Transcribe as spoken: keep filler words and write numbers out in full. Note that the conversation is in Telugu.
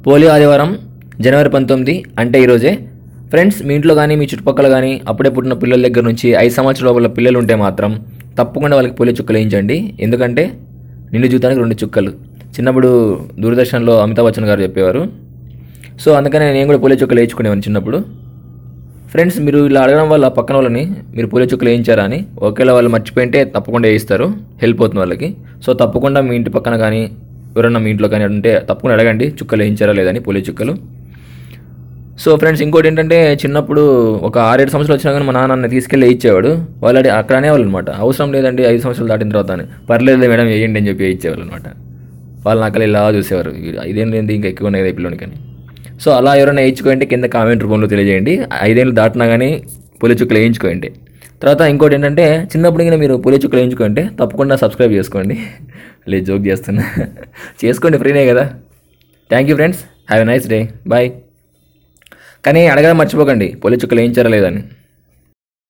పోలియో ఆదివారం జనవరి పంతొమ్మిది అంటే ఈరోజే. ఫ్రెండ్స్, మీ ఇంట్లో కానీ మీ చుట్టుపక్కల కానీ అప్పుడే పుట్టిన పిల్లల దగ్గర నుంచి ఐదు సంవత్సరాల లోపల పిల్లలు ఉంటే మాత్రం తప్పకుండా వాళ్ళకి పోలియో చుక్కలు వేయించండి. ఎందుకంటే నిండు జీవితానికి రెండు చుక్కలు. చిన్నప్పుడు దూరదర్శన్లో అమితాబ్ బచ్చన్ గారు చెప్పేవారు. సో అందుకనే నేను కూడా పోలియో చుక్కలు వేయించుకునేవాను చిన్నప్పుడు. ఫ్రెండ్స్, మీరు ఇలా అడగడం వల్ల పక్కన వాళ్ళని మీరు పోలియో చుక్కలు వేయించారా అని ఒకవేళ వాళ్ళు మర్చిపోయింటే తప్పకుండా వేయిస్తారు, హెల్ప్ అవుతుంది వాళ్ళకి. సో తప్పకుండా మీ ఇంటి పక్కన కానీ ఎవరన్నా మీ ఇంట్లో కానీ ఉంటే తప్పకుండా అడగండి చుక్కలు వేయించారా లేదని, పోలియో చుక్కలు. సో ఫ్రెండ్స్, ఇంకోటి ఏంటంటే చిన్నప్పుడు ఒక ఆరేడు సంవత్సరాలు వచ్చినా కానీ మా నాన్న తీసుకెళ్ళి వేయించేవాడు. వాళ్ళు అక్కడ అనేవాళ్ళు అనమాట, అవసరం లేదండి ఐదు సంవత్సరాలు దాటిన తర్వాత అని. పర్లేదు మేడం వేయండి అని చెప్పి వేయించేవాళ్ళు అనమాట. వాళ్ళు నాకు ఇలా చూసేవారు, ఐదేళ్ళు ఇంకా ఎక్కువ ఉన్నాయి కదా పిల్లలకి అని. సో అలా ఎవరైనా వేయించుకోండి, కింద కామెంట్ రూపంలో తెలియజేయండి. ఐదేళ్ళు దాటినా కానీ పోలియో చుక్కలు వేయించుకోండి. తర్వాత ఇంకోటి ఏంటంటే చిన్నప్పుడు ఇంకా మీరు పోలియో చుక్కలు వేయించుకోండి, తప్పకుండా సబ్స్క్రైబ్ చేసుకోండి. లేదు, జోక్ చేస్తున్నా, చేసుకోండి, ఫ్రీనే కదా. Thank you friends, have a nice day, bye. కానీ అడగడం మర్చిపోకండి పోలియో చుక్కలు వేయించారా లేదని.